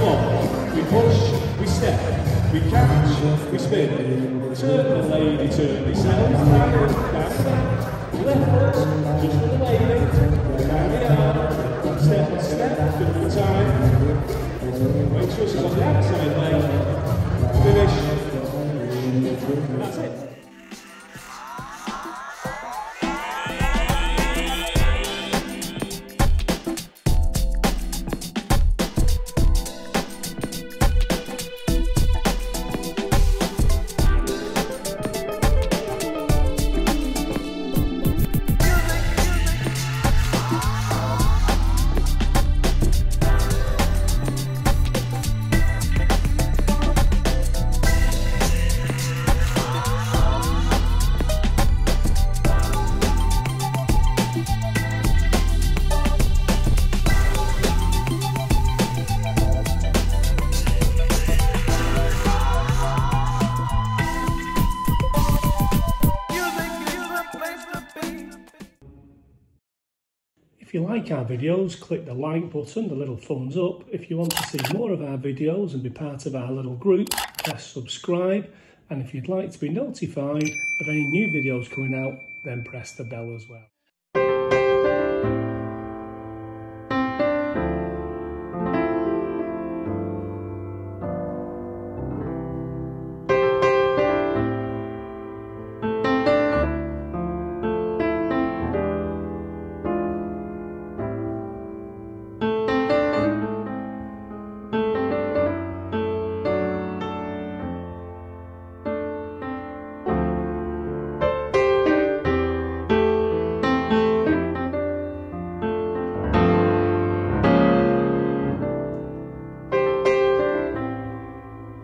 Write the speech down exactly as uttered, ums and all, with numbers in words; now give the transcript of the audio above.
on. We push, we step, we catch, we spin. Turn the lady, turn yourself. Down, down, down. Left foot, just for the lady. Down the arm. Step by step, fill the time. Make sure she's on the outside leg. Finish. And that's it. If you like our videos, click the like button, the little thumbs up. If you want to see more of our videos and be part of our little group, press subscribe. And if you'd like to be notified of any new videos coming out, then press the bell as well.